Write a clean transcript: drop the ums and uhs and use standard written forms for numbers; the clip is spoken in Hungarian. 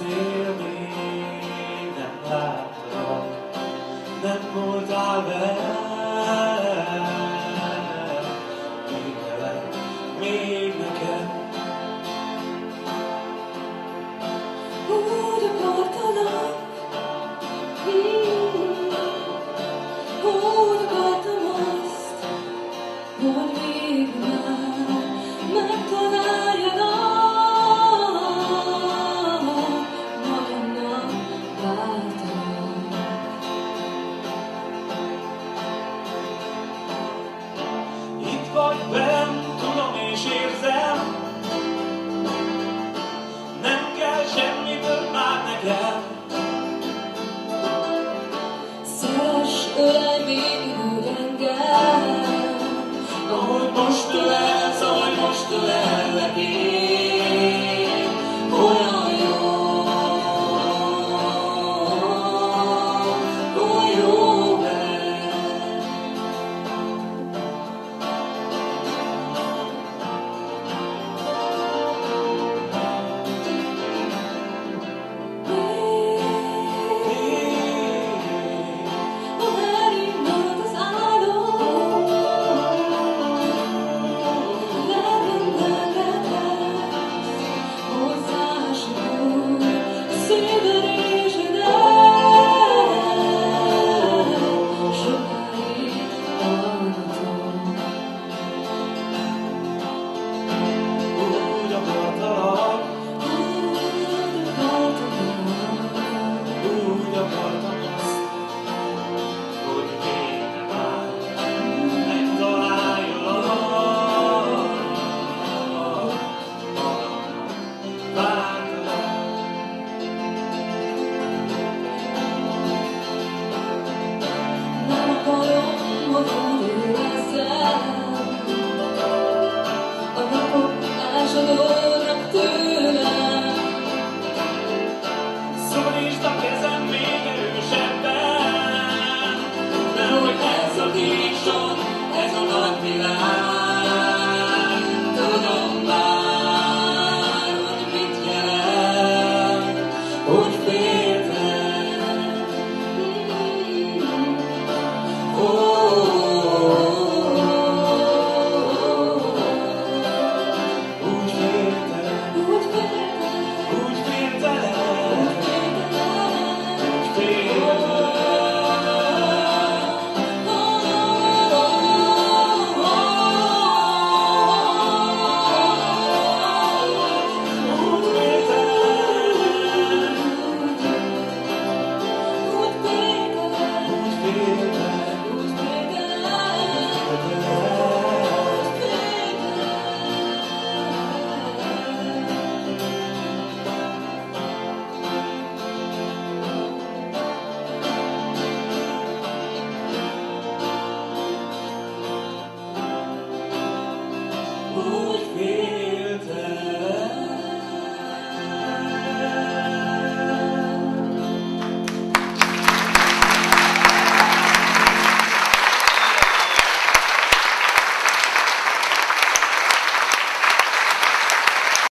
beszélni, nem láttalak, nem voltál velem, még velem, még nekem. Úgy akartalak, úgy akartam azt, hogy végül már megtaláljanak. Magamnak vártam. Itt vagy benn, tudom és érzem, nem kell semmiből már nekem. Szeress, ölelj még úgy engem, Ahogy most ölelsz, ahogy most ölellek én, olyan jó, olyan jó vagy. ha elindult az álom, Úgy akartalak, úgy akartam azt, hogy végre már megtaláljalak. Magamnak vártalak. nem akarom, hogy úgy érezzem, a napok ásodó